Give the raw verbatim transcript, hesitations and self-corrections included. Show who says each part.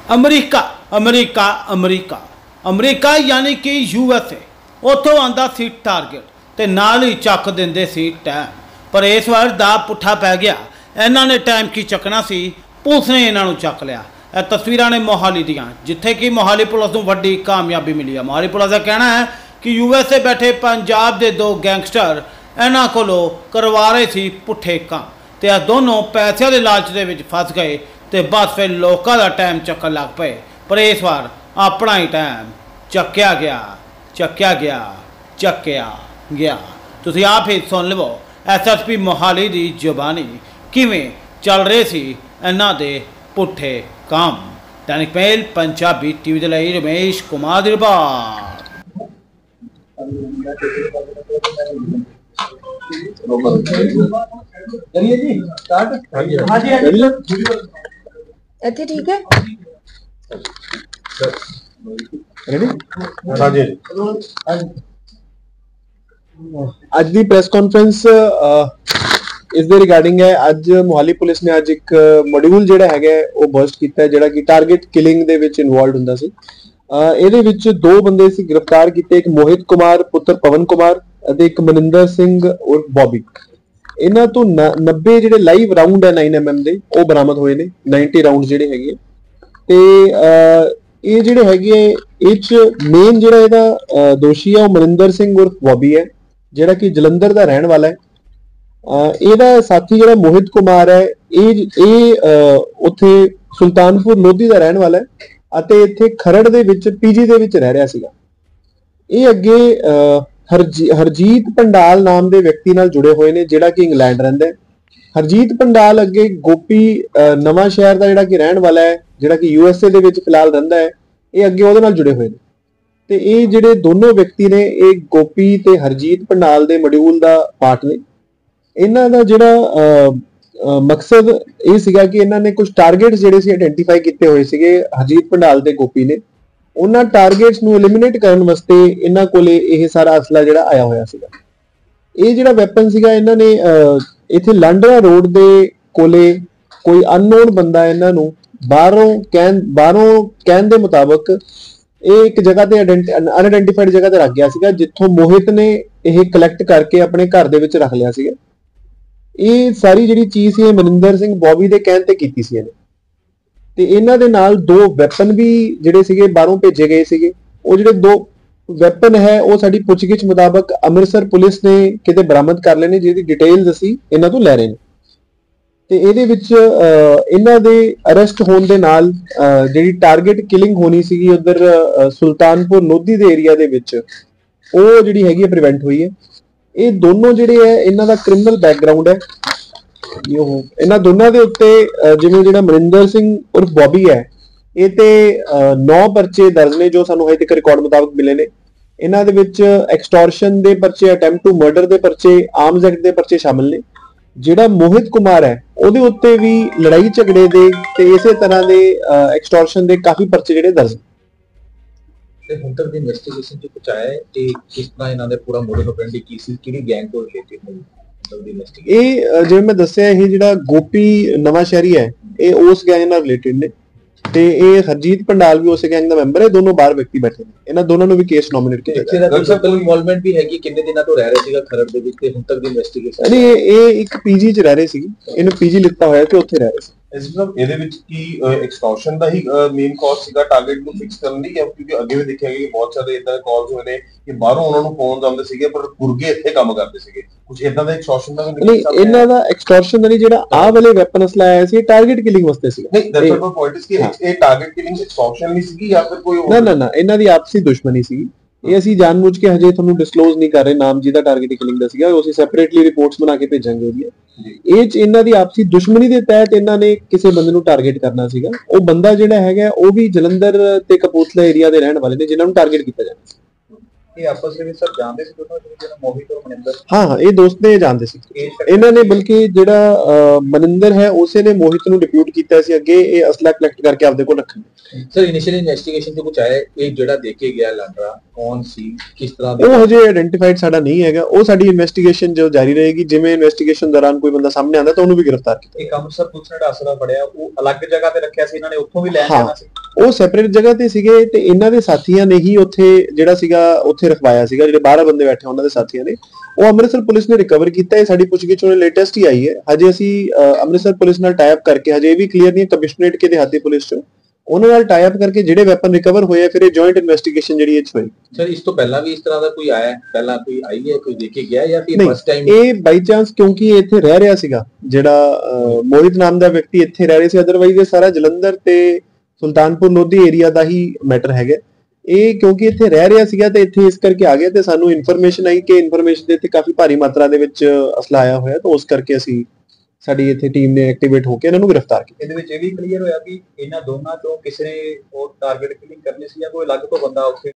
Speaker 1: अमरीका अमरीका अमरीका अमरीका यानी कि U S A उत्थों आंदा सी टारगेट ते नाल ही चक दिंदे सी टाइम। पर इस बार दा पुट्ठा पै गया। इन्हां ने टाइम की चकना सी, पुलिस ने इन्हां नूं चक लिया। यह तस्वीरां ने मोहाली दियां, जिथे कि मोहाली पुलिस नूं वड्डी कामयाबी मिली है। मोहाली पुलिस का कहना है कि यू एस ए बैठे पंजाब के दो गैंगस्टर इन्हां कोलों करवा रहे सी पुट्ठे काम, ते यह दोनों पैसों के लालच दे विच फस गए तो बस फिर लोगों का टाइम चक्कर लग पे। पर इस बार अपना ही टाइम चक्या गया चक्या गया चक्या गया। तुसीं आप ही सुन लवो एस एस पी मोहाली की जुबानी किवें चल रहे सी इन्हां दे पुट्ठे काम। दैनिक मेल पंजाबी टीवी दे लई रमेश कुमार दी रिपोर्ट।
Speaker 2: ਇੱਥੇ ਠੀਕ ਹੈ
Speaker 3: रेडी हाँ जी। ਅੱਜ ਦੀ ਪ੍ਰੈਸ ਕਾਨਫਰੰਸ ਇਸ ਦੇ ਰਿਗਾਰਡਿੰਗ ਹੈ। ਅੱਜ ਮੋਹਾਲੀ ਪੁਲਿਸ ਨੇ ਅੱਜ ਇੱਕ ਮੋਡਿਊਲ ਜਿਹੜਾ ਹੈਗਾ ਉਹ ਬਰਸਟ ਕੀਤਾ ਜਿਹੜਾ ਕਿ ਟਾਰਗੇਟ ਕਿਲਿੰਗ ਦੇ ਵਿੱਚ ਇਨਵੋਲਵਡ ਹੁੰਦਾ ਸੀ। ਇਹਦੇ ਵਿੱਚ ਦੋ ਬੰਦੇ ਸੀ ਗ੍ਰਿਫਤਾਰ ਕੀਤੇ, ਇੱਕ ਮੋਹਿਤ ਕੁਮਾਰ ਪੁੱਤਰ ਪਵਨ ਕੁਮਾਰ ਅਤੇ ਇੱਕ ਮਨਿੰਦਰ ਸਿੰਘ ਉਰਫ ਬੌਬੀ। ਇਹਨਾਂ ਤੋਂ ਨੱਬੇ ਜਿਹੜੇ ਲਾਈਵ ਰਾਉਂਡ ਹੈ ਨਾइन एम एम ਦੇ ਉਹ ਬਰਾਮਦ ਹੋਏ ਨੇ। नब्बे ਰਾਉਂਡ ਜਿਹੜੇ ਹੈਗੇ ਤੇ ਇਹ ਜਿਹੜੇ ਹੈਗੇ ਇਹ ਚ ਮੇਨ ਜਿਹੜਾ ਇਹਦਾ ਦੋਸ਼ੀ ਹੈ ਉਹ ਮਨਿੰਦਰ ਸਿੰਘ ਉਰਫ ਬੌਬੀ ਹੈ ਜਿਹੜਾ ਕਿ ਜਲੰਧਰ ਦਾ ਰਹਿਣ ਵਾਲਾ ਹੈ। ਇਹਦਾ ਸਾਥੀ ਜਿਹੜਾ ਮੋਹਿਤ ਕੁਮਾਰ ਹੈ ਇਹ ਇਹ ਉੱਥੇ ਸੁਲਤਾਨਪੁਰ ਲੋਧੀ ਦਾ ਰਹਿਣ ਵਾਲਾ ਹੈ ਅਤੇ ਇੱਥੇ ਖਰੜ ਦੇ ਵਿੱਚ ਪੀਜੀ ਦੇ ਵਿੱਚ ਰਹਿ ਰਿਹਾ ਸੀਗਾ। ਇਹ ਅੱਗੇ ਹਰਜੀਤ ਪੰਡਾਲ ਨਾਮ ਦੇ ਵਿਅਕਤੀ ਨਾਲ ਜੁੜੇ ਹੋਏ ਨੇ ਜਿਹੜਾ ਕਿ ਇੰਗਲੈਂਡ ਰਹਿੰਦਾ ਹੈ। ਹਰਜੀਤ ਪੰਡਾਲ ਅੱਗੇ ਗੋਪੀ ਨਵਾਂ ਸ਼ਹਿਰ ਦਾ ਜਿਹੜਾ ਕਿ ਰਹਿਣ ਵਾਲਾ ਹੈ ਜਿਹੜਾ ਕਿ ਯੂ ਐਸ ਏ ਦੇ ਵਿੱਚ ਫਿਲਹਾਲ ਰਹਿੰਦਾ ਹੈ, ਇਹ ਅੱਗੇ ਉਹਦੇ ਨਾਲ ਜੁੜੇ ਹੋਏ ਨੇ। ਤੇ ਇਹ ਜਿਹੜੇ ਦੋਨੋਂ ਵਿਅਕਤੀ ਨੇ ਇਹ ਗੋਪੀ ਤੇ ਹਰਜੀਤ ਪੰਡਾਲ ਦੇ ਮੋਡਿਊਲ ਦਾ ਪਾਰਟ ਨੇ। ਇਹਨਾਂ ਦਾ ਜਿਹੜਾ ਮਕਸਦ ਇਹ ਸੀਗਾ ਕਿ ਇਹਨਾਂ ਨੇ ਕੁਝ ਟਾਰਗੇਟਸ ਜਿਹੜੇ ਸੀ ਆਇਡੈਂਟੀਫਾਈ ਕੀਤੇ ਹੋਏ ਸੀਗੇ ਹਰਜੀਤ ਪੰਡਾਲ ਤੇ ਗੋਪੀ ਨੇ। ਉਹਨਾਂ ਟਾਰਗੇਟਸ ਨੂੰ ਐਲੀਮੀਨੇਟ ਕਰਨ ਵਾਸਤੇ ਇਹਨਾਂ ਕੋਲੇ ਇਹ ਸਾਰਾ ਅਸਲਾ ਜਿਹੜਾ ਆਇਆ ਹੋਇਆ ਸੀਗਾ। ਇਹ ਜਿਹੜਾ ਵੈਪਨ ਸੀਗਾ ਇਹਨਾਂ ਨੇ ਇੱਥੇ ਲਾਂਡਰਾ ਰੋਡ ਦੇ ਕੋਲੇ ਕੋਈ ਅਨਨੋਨ ਬੰਦਾ ਇਹਨਾਂ ਨੂੰ ਬਾਹਰੋਂ ਕਹਿਣ ਬਾਹਰੋਂ ਕਹਿਣ ਦੇ ਮੁਤਾਬਕ ਇਹ ਇੱਕ ਜਗ੍ਹਾ ਤੇ ਅਨਆਇਡੈਂਟੀਫਾਈਡ ਜਗ੍ਹਾ ਤੇ ਰੱਖ ਗਿਆ ਸੀਗਾ ਜਿੱਥੋਂ ਮੋਹਿਤ ਨੇ ਇਹ ਕਲੈਕਟ ਕਰਕੇ ਆਪਣੇ ਘਰ ਦੇ ਵਿੱਚ ਰੱਖ ਲਿਆ ਸੀਗਾ। ਇਹ ਸਾਰੀ ਜਿਹੜੀ ਚੀਜ਼ ਸੀ ਇਹ ਮਨਿੰਦਰ ਸਿੰਘ ਬੌਬੀ ਦੇ ਕਹਿਣ ਤੇ ਕੀਤੀ ਸੀ ਇਹਨੇ। ਤੇ ਇਹਨਾਂ ਦੇ ਨਾਲ ਦੋ ਵੈਪਨ ਵੀ ਜਿਹੜੇ ਸੀਗੇ ਬਾਹਰੋਂ ਭੇਜੇ ਗਏ ਸੀਗੇ। ਉਹ ਜਿਹੜੇ ਦੋ ਵੈਪਨ ਹੈ ਉਹ ਸਾਡੀ ਪੁੱਛਗਿੱਛ ਮੁਤਾਬਕ ਅੰਮ੍ਰਿਤਸਰ ਪੁਲਿਸ ਨੇ ਕਿਤੇ ਬਰਾਮਦ ਕਰ ਲਏ ਨੇ, ਜਿਹਦੀ ਡਿਟੇਲਸ ਅਸੀਂ ਇਹਨਾਂ ਤੋਂ ਲੈ ਰਹੇ ਨੇ। ਤੇ ਇਹਦੇ ਵਿੱਚ ਇਹਨਾਂ ਦੇ ਅਰੈਸਟ ਹੋਣ ਦੇ ਨਾਲ ਜਿਹੜੀ ਟਾਰਗੇਟ ਕਿਲਿੰਗ ਹੋਣੀ ਸੀਗੀ ਉਧਰ ਸੁਲਤਾਨਪੁਰ ਲੋਧੀ ਦੇ ਏਰੀਆ ਦੇ ਵਿੱਚ ਉਹ ਜਿਹੜੀ ਹੈਗੀ ਪ੍ਰੀਵੈਂਟ ਹੋਈ ਹੈ। ਇਹ ਦੋਨੋਂ ਜਿਹੜੇ ਹੈ ਇਹਨਾਂ ਦਾ ਕ੍ਰਿਮੀਨਲ ਬੈਕਗ੍ਰਾਉਂਡ ਹੈ। ਉਹ ਇਹਨਾਂ ਦੋਨਾਂ ਦੇ ਉੱਤੇ ਜਿਵੇਂ ਜਿਹੜਾ ਮਨਿੰਦਰ ਸਿੰਘ ਉਰਫ ਬੌਬੀ ਹੈ ਇਹ ਤੇ ਨੌ ਪਰਚੇ ਦਰਜ ਨੇ ਜੋ ਸਾਨੂੰ ਹਜੇ ਤੱਕ ਰਿਕਾਰਡ ਮੁਤਾਬਕ ਮਿਲੇ ਨੇ। ਇਹਨਾਂ ਦੇ ਵਿੱਚ ਐਕਸਟੋਰਸ਼ਨ ਦੇ ਪਰਚੇ, ਅਟੈਂਪਟ ਟੂ ਮਰਡਰ ਦੇ ਪਰਚੇ, ਆਰਮਸ ਐਕਟ ਦੇ ਪਰਚੇ ਸ਼ਾਮਿਲ ਨੇ। ਜਿਹੜਾ ਮੋਹਿਤ ਕੁਮਾਰ ਹੈ ਉਹਦੇ ਉੱਤੇ ਵੀ ਲੜਾਈ ਝਗੜੇ ਦੇ ਤੇ ਇਸੇ ਤਰ੍ਹਾਂ ਦੇ ਐਕਸਟੋਰਸ਼ਨ ਦੇ ਕਾਫੀ ਪਰਚੇ ਜਿਹੜੇ ਦਰਜ
Speaker 4: ਤੇ ਹੁਣ ਤੱਕ ਦੀ ਇਨਵੈਸਟੀਗੇਸ਼ਨ ਚ ਕੁਝ ਆਇਆ ਹੈ ਕਿ ਕਿਸ ਤਰ੍ਹਾਂ ਇਹਨਾਂ ਦੇ ਪੂਰਾ ਮੋਡਸ ਆਪਰੈਂਡੀ ਕੀ ਸੀ, ਕਿਹੜੀ ਗੈਂਗ ਤੋਂ ਰਿਲੇਟਡ ਹੈ ਮਤਲਬ ਦੀ ਇਨਵੈਸਟੀਗੇਸ਼ਨ। ਇਹ
Speaker 3: ਜਿਵੇਂ ਮੈਂ ਦੱਸਿਆ ਇਹ ਜਿਹੜਾ ਗੋਪੀ ਨਵਾਂ ਸ਼ਹਿਰੀ ਹੈ ਇਹ ਉਸ ਗੈਂਗ ਨਾਲ ਰਿਲੇਟਡ ਨੇ ਤੇ ਇਹ ਹਰਜੀਤ ਪੰਡਾਲ ਵੀ ਉਸੇ ਗੈਂਗ ਦਾ ਮੈਂਬਰ ਹੈ। ਦੋਨੋਂ ਬਾਹਰ ਵਿਅਕਤੀ ਬੈਠੇ ਨੇ। ਇਹਨਾਂ ਦੋਨਾਂ ਨੂੰ ਵੀ ਕੇਸ ਨੋਮੀਨੇਟ ਕੀਤਾ ਗਿਆ ਹੈ।
Speaker 4: ਡਾਕਟਰ ਕੋਈ ਇਨਵੋਲਵਮੈਂਟ ਵੀ ਹੈਗੀ, ਕਿੰਨੇ ਦਿਨਾਂ ਤੋਂ ਰਹਿ ਰਿਹਾ ਸੀਗਾ ਖਰੜ ਦੇ ਵਿੱਚ ਤੇ ਹੁਣ ਤੱਕ ਦੀ ਇਨਵੈਸਟੀਗੇਸ਼ਨ?
Speaker 3: ਨਹੀਂ ਇਹ ਇੱਕ ਪੀਜੀ ਚ ਰਹਿ ਰਹੇ ਸੀ, ਇਹਨੂੰ ਪੀਜੀ ਲਿੱਤਾ ਹੋਇਆ ਤੇ ਉੱਥੇ ਰਹਿ ਰਹੇ ਸੀ।
Speaker 5: ਇਸ ਮਤਲਬ ਇਹਦੇ ਵਿੱਚ ਕੀ ਐਕਸਟੋਰਸ਼ਨ ਦਾ ਹੀ ਮੇਨ ਕਾਜ਼ ਸੀਗਾ ਟਾਰਗੇਟ ਨੂੰ ਫਿਕਸ ਕਰਨ ਲਈ, ਕਿਉਂਕਿ ਅੱਗੇ ਵੀ ਦੇਖਿਆ ਗਿਆ ਕਿ ਬਹੁਤ ਸਾਰੇ ਇਦਾਂ ਦੇ ਕਾਲਸ ਹੋਏ ਨੇ ਕਿ ਬਾਹਰੋਂ ਉਹਨਾਂ ਨੂੰ ਫੋਨ ਆਉਂਦੇ ਸੀਗੇ ਪਰ ਗੁਰਗੇ ਇੱਥੇ ਕੰਮ ਕਰਦੇ ਸੀਗੇ। ਕੁਝ ਇਦਾਂ ਦਾ ਐਕਸਟੋਰਸ਼ਨ ਦਾ ਵੀ
Speaker 3: ਨਹੀਂ, ਇਹਨਾਂ ਦਾ ਐਕਸਟੋਰਸ਼ਨ ਦਾ ਨਹੀਂ, ਜਿਹੜਾ ਆਹ ਵਾਲੇ ਵੈਪਨ ਅਸਲਾ ਆਇਆ ਸੀ ਟਾਰਗੇਟ ਕਿਲਿੰਗ ਵਾਸਤੇ ਸੀਗਾ।
Speaker 5: ਨਹੀਂ ਦੈਟਸ ਵਾਟ ਪੁਆਇੰਟ ਇਸ ਕਿ ਇਹ ਟਾਰਗੇਟ ਕਿਲਿੰਗ ਐਕਸਟੋਰਸ਼ਨ ਨਹੀਂ ਸੀਗੀ ਜਾਂ ਫਿਰ ਕੋਈ
Speaker 3: ਨਾ ਨਾ ਨਾ ਇਹਨਾਂ ਦੀ ਆਪਸੀ ਦੁਸ਼ਮਣੀ ਸੀਗੀ। ਇਹ ਅਸੀਂ ਜਾਣਬੁੱਝ ਕੇ ਹਜੇ ਤੁਹਾਨੂੰ ਡਿਸਕਲੋਜ਼ ਨਹੀਂ ਕਰ ਰਹੇ ਨਾਮ ਜਿਹਦਾ ਟਾਰਗੇਟ ਕਿਲਿੰਗ ਦਾ ਸੀਗਾ, ਉਹ ਅਸੀਂ ਸੈਪਰੇਟਲੀ ਰਿਪੋਰਟਸ ਬਣਾ ਕੇ ਭੇਜਾਂਗੇ ਉਹਦੀਆਂ। ਇਹ ਚ ਇਹਨਾਂ ਦੀ ਆਪਸੀ ਦੁਸ਼ਮਣੀ ਦੇ ਤਹਿਤ ਇਹਨਾਂ ਨੇ ਕਿਸੇ ਬੰਦੇ ਨੂੰ ਟਾਰਗੇਟ ਕਰਨਾ ਸੀਗਾ। ਉਹ ਬੰਦਾ ਜਿਹੜਾ ਹੈਗਾ ਉਹ ਵੀ ਜਲੰਧਰ ਤੇ ਕਪੂਰਥਲਾ ਏਰੀਆ ਦੇ ਰਹਿਣ ਵਾਲੇ ਨੇ ਜਿਨ੍ਹਾਂ ਨੂੰ ਟਾਰਗੇਟ ਕੀਤਾ ਜਾਣਾ ਸੀ।
Speaker 4: ਇਹ ਆਪਸ ਦੇ ਵਿੱਚ ਸਰ ਜਾਣਦੇ ਸੀ ਦੋਨੋਂ, ਜਿਹੜਾ ਮੋਹਿਤ ਔਰ ਮਨਿੰਦਰ?
Speaker 3: ਹਾਂ ਹਾਂ ਇਹ ਦੋਸਤ ਨੇ ਜਾਣਦੇ ਸੀ। ਇਹਨਾਂ ਨੇ ਬਲਕਿ ਜਿਹੜਾ ਮਨਿੰਦਰ ਹੈ ਉਸੇ ਨੇ ਮੋਹਿਤ ਨੂੰ ਡਿਪਿਊਟ ਕੀਤਾ ਸੀ ਅੱਗੇ ਇਹ ਅਸਲਾ ਕਲੈਕਟ ਕਰਕੇ ਆਪਦੇ ਕੋਲ ਰੱਖਣ।
Speaker 4: ਸਰ ਇਨੀਸ਼ੀਅਲ ਇਨਵੈਸਟੀਗੇਸ਼ਨ ਚ ਕੁਝ ਆਇਆ ਇਹ ਜਿਹੜਾ ਦੇ ਕੇ ਗਿਆ ਲਾਂਡਰਾ ਕੌਣ ਸੀ, ਕਿਸ ਤਰ੍ਹਾਂ ਦਾ?
Speaker 3: ਉਹ ਹਜੇ ਆਇਡੈਂਟੀਫਾਈਡ ਸਾਡਾ ਨਹੀਂ ਹੈਗਾ। ਉਹ ਸਾਡੀ ਇਨਵੈਸਟੀਗੇਸ਼ਨ ਜੋ ਜਾਰੀ ਰਹੇਗੀ, ਜਿਵੇਂ ਇਨਵੈਸਟੀਗੇਸ਼ਨ ਦੌਰਾਨ ਕੋਈ ਬੰਦਾ ਸਾਹਮਣੇ ਆਉਂਦਾ ਤਾਂ ਉਹਨੂੰ ਵੀ ਗ੍ਰਿਫਤਾਰ ਕੀਤਾ।
Speaker 4: ਇੱਕ ਅੰਮ੍ਰਿਤਸਰ ਪੁਲਿਸ ਨੇ ਆਸਰਾ ਫੜਿਆ, ਉਹ ਅਲੱਗ ਜਗ੍ਹਾ ਤੇ ਰੱਖਿਆ ਸੀ ਇਹਨਾਂ ਨੇ, ਉੱਥੋਂ ਵੀ ਲੈ ਜਾਣਾ ਸੀ।
Speaker 3: ਉਹ ਸੈਪਰੇਟ ਜਗ੍ਹਾ ਤੇ ਸੀਗੇ ਤੇ ਇਹਨਾਂ ਦੇ ਸਾਥੀਆਂ ਨੇ ਹੀ ਉੱਥੇ ਜਿਹੜਾ ਸੀਗਾ ਉੱਥੇ ਰਖਵਾਇਆ ਸੀਗਾ, ਜਿਹੜੇ ਬਾਰਾਂ ਬੰਦੇ ਬੈਠੇ ਉਹਨਾਂ ਦੇ ਸਾਥੀਆਂ ਨੇ। ਉਹ ਅੰਮ੍ਰਿਤਸਰ ਪੁਲਿਸ ਨੇ ਰਿਕਵਰ ਕੀਤਾ ਹੈ। ਸਾਡੀ ਪੁੱਛਗਿੱਛ ਉਹਨੇ ਲੇਟੈਸਟ ਹੀ ਆਈ ਹੈ। ਹਜੇ ਅਸੀਂ ਅੰਮ੍ਰਿਤਸਰ ਪੁਲਿਸ ਨਾਲ ਟਾਈ ਅਪ ਕਰਕੇ, ਹਜੇ ਇਹ ਵੀ ਕਲੀਅਰ ਨਹੀਂ ਕਮਿਸ਼ਨਰੇਟ ਕੇ ਦਿਹਾਤੀ ਪੁਲਿਸ ਚੋਂ ਉਹਨਾਂ ਨਾਲ ਟਾਈ ਅਪ ਕਰਕੇ ਜਿਹੜੇ ਵੈਪਨ ਰਿਕਵਰ ਹੋਏ ਆ, ਫਿਰ ਇਹ ਜੁਆਇੰਟ ਇਨਵੈਸਟੀਗੇਸ਼ਨ ਜਿਹੜੀ ਇਹ ਚ ਹੋਈ।
Speaker 4: ਸਰ ਇਸ ਤੋਂ ਪਹਿਲਾਂ ਵੀ ਇਸ ਤਰ੍ਹਾਂ ਦਾ ਕੋਈ ਆਇਆ, ਪਹਿਲਾਂ ਕੋਈ ਆਈ ਹੈ, ਕੋਈ ਦੇਖ ਕੇ ਗਿਆ ਜਾਂ ਫਿਰ ਫਸਟ ਟਾਈਮ?
Speaker 3: ਇਹ ਬਾਈ ਚਾਂਸ, ਕਿਉਂਕਿ ਇਹ ਇੱਥੇ ਰਹਿ ਰਿਹਾ ਸੀਗਾ, ਜਿਹੜਾ ਮੋਹਿਤ ਨਾਮ ਦਾ ਵਿਅਕਤੀ ਇੱਥੇ ਰਹਿ ਰਿਹਾ ਸੀ, ਅਦਰਵਾਈਜ਼ ਇਹ ਸਾਰਾ ਜਲੰਧਰ ਤੇ ਸੁਲਤਾਨਪੁਰ ਲੋਧੀ ਏਰੀਆ ਦਾ ਹੀ ਮੈਟਰ ਹੈਗਾ। ਇਹ ਕਿਉਂਕਿ ਇੱਥੇ ਰਹਿ ਰਿਹਾ ਸੀਗਾ ਤੇ ਇੱਥੇ ਇਸ ਕਰਕੇ ਆ ਗਿਆ ਤੇ ਸਾਨੂੰ ਇਨਫੋਰਮੇਸ਼ਨ ਆਈ ਕਿ ਇਨਫੋਰਮੇਸ਼ਨ ਦੇ ਇੱਥੇ ਕਾਫੀ ਭਾਰੀ ਮਾਤਰਾ ਦੇ ਵਿੱਚ ਅਸਲਾ ਆਇਆ ਹੋਇਆ, ਤਾਂ ਉਸ ਕਰਕੇ ਅਸੀਂ ਸਾਡੀ ਇੱਥੇ ਟੀਮ ਨੇ ਐਕਟੀਵੇਟ ਹੋ ਕੇ ਇਹਨਾਂ ਨੂੰ ਗ੍ਰਿਫਤਾਰ ਕੀਤਾ।
Speaker 4: ਇਹਦੇ ਵਿੱਚ ਇਹ ਵੀ ਕਲੀਅਰ ਹੋਇਆ ਕਿ ਇਹਨਾਂ ਦੋਨਾਂ ਤੋਂ ਕਿਸੇ ਨੇ ਉਹ ਟਾਰਗੇਟ ਕਿਲਿੰਗ ਕਰਨੀ ਸੀ ਜਾਂ ਕੋਈ ਅਲੱਗ ਤੋਂ ਬੰਦਾ ਉੱਥੇ